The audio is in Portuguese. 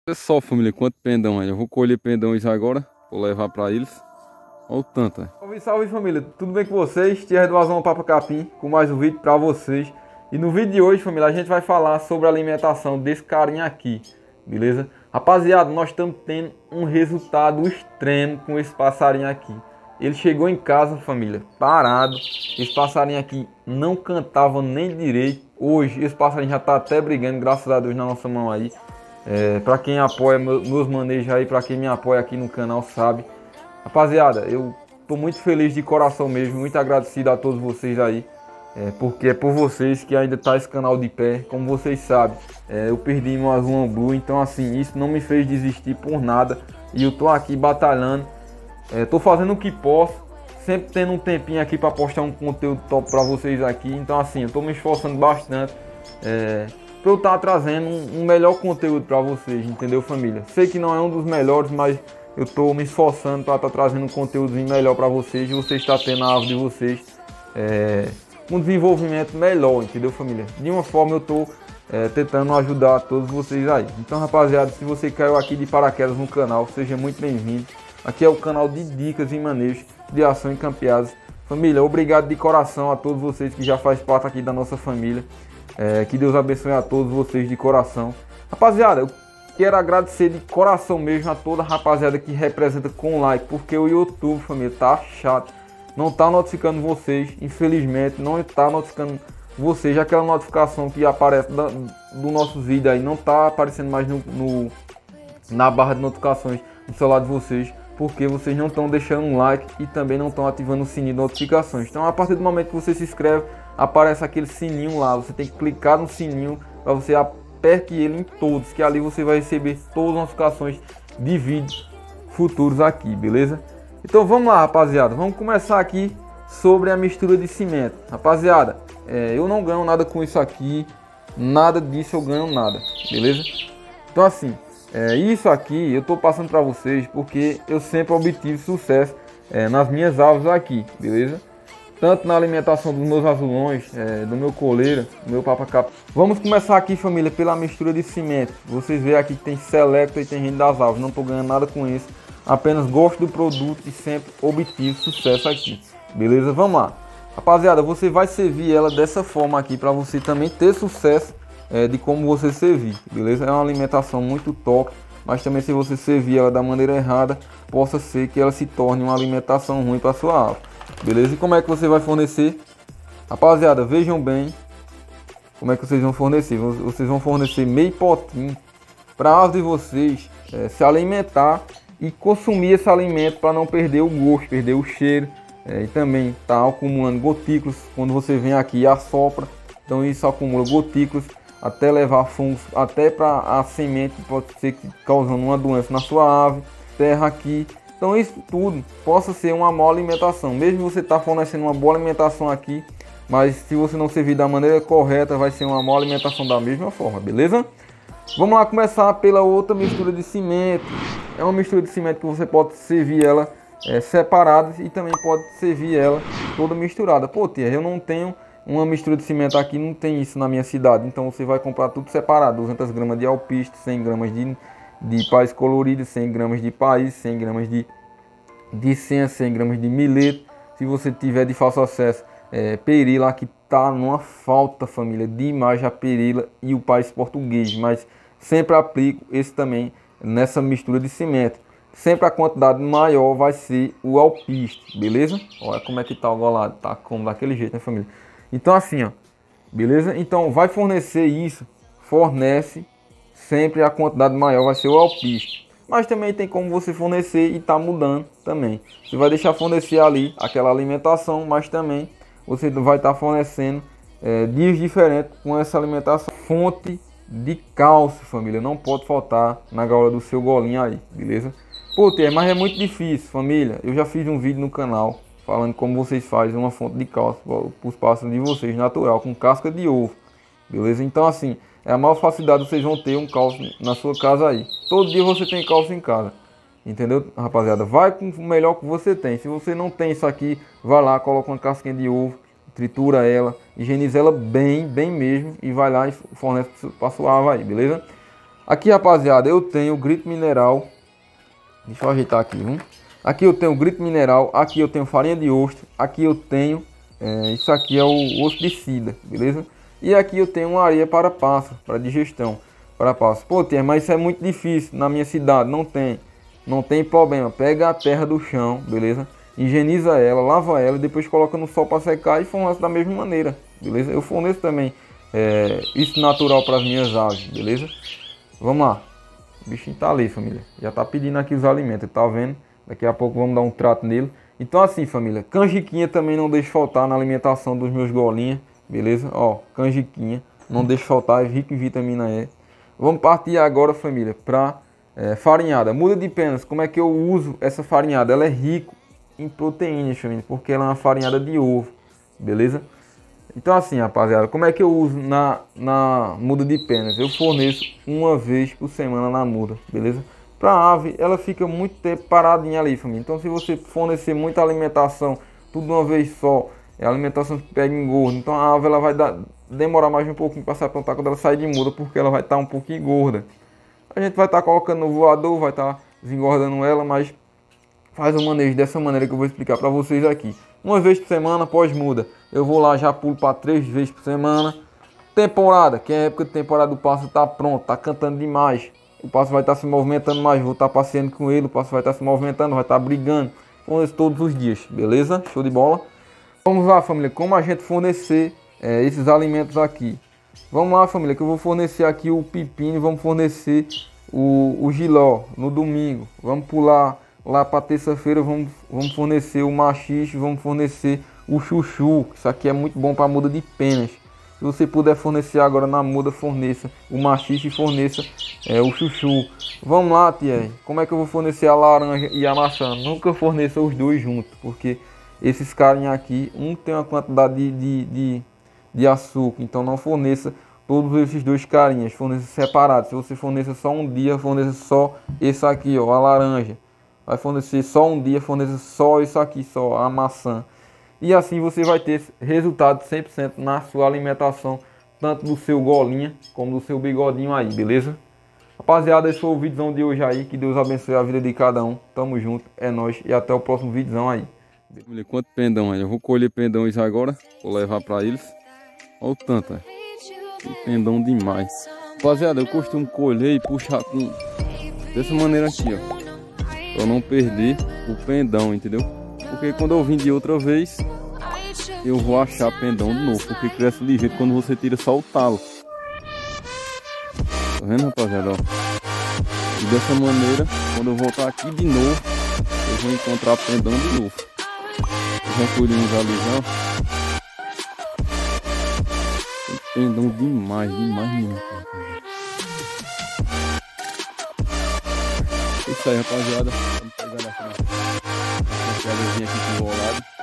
Pessoal, família, quanto pendão aí? Eu vou colher pendões agora, vou levar pra eles. Olha o tanto, né? Salve, salve família, tudo bem com vocês? Thierry do Vazão Papo Capim com mais um vídeo pra vocês. E no vídeo de hoje, família, a gente vai falar sobre a alimentação desse carinha aqui, beleza? Rapaziada, nós estamos tendo um resultado extremo com esse passarinho aqui. Ele chegou em casa, família, parado. Esse passarinho aqui não cantava nem direito. Hoje, esse passarinho já tá até brigando, graças a Deus, na nossa mão aí. Pra quem apoia meus manejos aí, pra quem me apoia aqui no canal sabe. Rapaziada, eu tô muito feliz de coração mesmo, muito agradecido a todos vocês aí, porque é por vocês que ainda tá esse canal de pé. Como vocês sabem, eu perdi meu Azul Blue, então assim, isso não me fez desistir por nada. E eu tô aqui batalhando, tô fazendo o que posso, sempre tendo um tempinho aqui para postar um conteúdo top para vocês aqui. Então assim, eu tô me esforçando bastante, para eu estar trazendo um melhor conteúdo para vocês, entendeu, família? Sei que não é um dos melhores, mas eu estou me esforçando para estar trazendo um conteúdo melhor para vocês, e vocês estão tendo na árvore de vocês um desenvolvimento melhor, entendeu, família? De uma forma eu estou tentando ajudar todos vocês aí. Então, rapaziada, se você caiu aqui de paraquedas no canal, seja muito bem-vindo. Aqui é o canal de dicas em manejo, criação e campeadas. Família, obrigado de coração a todos vocês que já fazem parte aqui da nossa família. Que Deus abençoe a todos vocês de coração. Rapaziada, eu quero agradecer de coração mesmo a toda a rapaziada que representa com like, porque o YouTube, família, tá chato. Não tá notificando vocês, infelizmente, não tá notificando vocês. Aquela notificação que aparece do nossos vídeos aí não tá aparecendo mais na barra de notificações do celular de vocês, porque vocês não estão deixando um like e também não estão ativando o sininho de notificações. Então, a partir do momento que você se inscreve, aparece aquele sininho lá. Você tem que clicar no sininho para você aperte ele em todos, que ali você vai receber todas as notificações de vídeos futuros aqui, beleza? Então vamos lá, rapaziada, vamos começar aqui sobre a mistura de cimento. Rapaziada, eu não ganho nada com isso aqui, nada disso eu ganho nada, beleza? Então assim, isso aqui eu tô passando para vocês porque eu sempre obtive sucesso nas minhas árvores aqui, beleza? Tanto na alimentação dos meus azulões, do meu coleira, do meu papacapa. Vamos começar aqui, família, pela mistura de cimento. Vocês veem aqui que tem Selecta e tem Reino das Aves. Não estou ganhando nada com isso. Apenas gosto do produto e sempre obtive sucesso aqui. Beleza? Vamos lá. Rapaziada, você vai servir ela dessa forma aqui para você também ter sucesso de como você servir. Beleza? É uma alimentação muito top. Mas também se você servir ela da maneira errada, possa ser que ela se torne uma alimentação ruim para sua árvore. Beleza? E como é que você vai fornecer? Rapaziada, vejam bem como é que vocês vão fornecer. Vocês vão fornecer meio potinho para a árvore de vocês se alimentar e consumir esse alimento para não perder o gosto, perder o cheiro. E também tá acumulando gotículas. Quando você vem aqui e assopra, então isso acumula gotículas até levar fungos, até para a semente pode ser causando uma doença na sua árvore. Terra aqui. Então isso tudo possa ser uma boa alimentação. Mesmo você tá fornecendo uma boa alimentação aqui, mas se você não servir da maneira correta, vai ser uma boa alimentação da mesma forma, beleza? Vamos lá começar pela outra mistura de cimento. É uma mistura de cimento que você pode servir ela separada e também pode servir ela toda misturada. Pô, tia, eu não tenho uma mistura de cimento aqui, não tem isso na minha cidade. Então você vai comprar tudo separado. 200 gramas de alpiste, 100 gramas de paz colorido, 100 gramas de país, 100 gramas de senha, 100 gramas de mileto. Se você tiver de fácil acesso, perila, que tá numa falta, família, demais a perila e o país português, mas sempre aplico esse também nessa mistura de cimento. Sempre a quantidade maior vai ser o alpiste, beleza? Olha como é que tá o golado, tá como daquele jeito, né, família? Então assim, ó, beleza? Então vai fornecer isso, fornece sempre a quantidade maior vai ser o alpiste. Mas também tem como você fornecer e tá mudando também. Você vai deixar fornecer ali aquela alimentação, mas também você vai estar fornecendo dias diferentes com essa alimentação. Fonte de cálcio, família, não pode faltar na gaiola do seu golinho aí, beleza? Pô, mas é muito difícil, família. Eu já fiz um vídeo no canal falando como vocês fazem uma fonte de cálcio para os pássaros de vocês, natural, com casca de ovo, beleza? Então assim, é a maior facilidade vocês vão ter um cálcio na sua casa aí. Todo dia você tem cálcio em casa. Entendeu, rapaziada? Vai com o melhor que você tem. Se você não tem isso aqui, vai lá, coloca uma casquinha de ovo, tritura ela, higieniza ela bem, bem mesmo. E vai lá e fornece para sua árvore aí, beleza? Aqui, rapaziada, eu tenho grito mineral. Deixa eu ajeitar aqui, viu? Aqui eu tenho grito mineral, aqui eu tenho farinha de ostro, aqui eu tenho, isso aqui é o osticida, beleza? E aqui eu tenho uma areia para pássaro, para digestão, para pássaro. Pô, Tier, mas isso é muito difícil na minha cidade, não tem problema. Pega a terra do chão, beleza? Higieniza ela, lava ela e depois coloca no sol para secar e fornece da mesma maneira, beleza? Eu forneço também isso natural para as minhas aves, beleza? Vamos lá. O bichinho tá ali, família. Já tá pedindo aqui os alimentos, tá vendo? Daqui a pouco vamos dar um trato nele. Então assim, família, canjiquinha também não deixa faltar na alimentação dos meus golinhas, beleza? Ó, canjiquinha, não deixa faltar, é rico em vitamina E. Vamos partir agora, família, para farinhada. Muda de penas, como é que eu uso essa farinhada? Ela é rica em proteínas, família, porque ela é uma farinhada de ovo, beleza? Então assim, rapaziada, como é que eu uso na muda de penas? Eu forneço uma vez por semana na muda, beleza? Para a ave, ela fica muito tempo paradinha ali, família. Então se você fornecer muita alimentação, tudo de uma vez só, é alimentação que pega engorda. Então a ave ela vai demorar mais um pouquinho para se aprontar quando ela sair de muda, porque ela vai estar um pouquinho gorda. A gente vai estar colocando no voador, vai estar desengordando ela, mas faz o manejo dessa maneira que eu vou explicar para vocês aqui. Uma vez por semana, após muda, eu vou lá, já pulo para 3 vezes por semana. Temporada, que é a época de temporada, o pássaro está pronto, está cantando demais. O pássaro vai estar se movimentando mais, vou estar passeando com ele, o pássaro vai estar se movimentando, vai estar brigando. Forneço todos os dias, beleza? Show de bola? Vamos lá, família, como a gente fornecer esses alimentos aqui. Vamos lá, família, que eu vou fornecer aqui o pepino, vamos fornecer o giló no domingo. Vamos pular lá para terça-feira, vamos fornecer o machixe, vamos fornecer o chuchu. Isso aqui é muito bom para muda de penas. Se você puder fornecer agora na muda, forneça o machixe e forneça o chuchu. Vamos lá, Tier. Como é que eu vou fornecer a laranja e a maçã? Nunca forneça os dois juntos, porque esses carinha aqui, um tem uma quantidade de açúcar, então não forneça todos esses dois carinhas, forneça separados. Se você forneça só um dia, forneça só esse aqui, ó, a laranja. Vai fornecer só um dia, forneça só isso aqui, só a maçã. E assim você vai ter resultado 100% na sua alimentação, tanto do seu golinha como do seu bigodinho aí, beleza? Rapaziada, esse foi o vídeo de hoje aí. Que Deus abençoe a vida de cada um. Tamo junto, é nóis e até o próximo vídeo aí. Olha quanto pendão aí. Eu vou colher pendões agora, vou levar para eles. Olha o tanto, tem pendão demais. Rapaziada, eu costumo colher e puxar dessa maneira aqui, ó, pra não perder o pendão, entendeu? Porque quando eu vim de outra vez, eu vou achar pendão de novo, porque cresce ligeiro quando você tira só o talo. Tá vendo, rapaziada? Ó. E dessa maneira, quando eu voltar aqui de novo, eu vou encontrar pendão de novo. Já colhemos ali já. Tem pendão demais mesmo. É isso aí, rapaziada. Vamos pegar na frente. Vou aqui enrolado.